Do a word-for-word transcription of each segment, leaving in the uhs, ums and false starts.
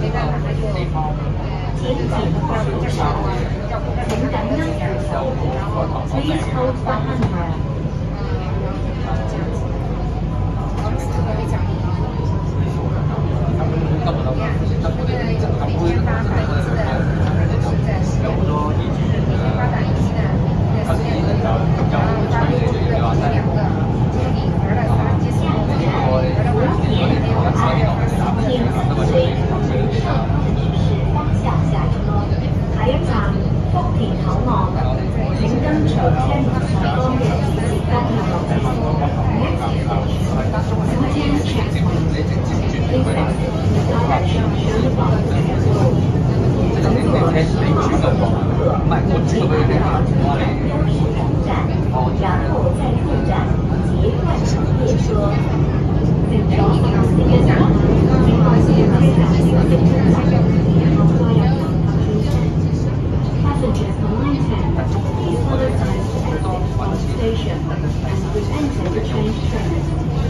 請前方不上，請緊握扶手。Please hold the handrail。下一站福田口岸，請跟隨車門上方嘅指示燈落車。Next station,然後再出站捷快城列車。Passengers on line ten, please follow signs to exit from the station and re-enter the train train.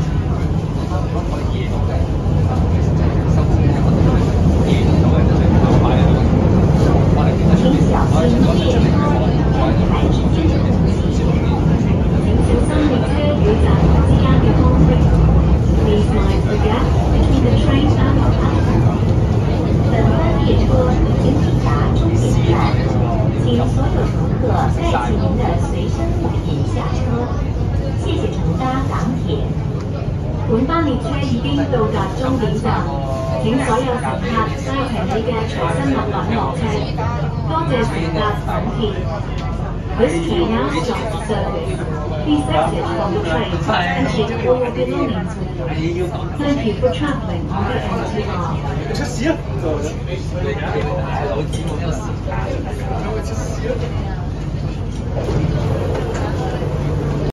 請小心列車站台之間嘅空隙，請小心列車與站台之間嘅空隙。Please mind the gap between the train and the platform. 本班列車已經抵達終點站，請所有乘客帶起您的隨身物品下車。謝謝乘搭港鐵。本班列車已經到達終點站，請所有乘客帶齊你嘅隨身物品落車。多謝乘搭港鐵。This train now stops service. Please exit from the train and take all your belongings with you. Thank you for travelling on the M T R. 出事啊！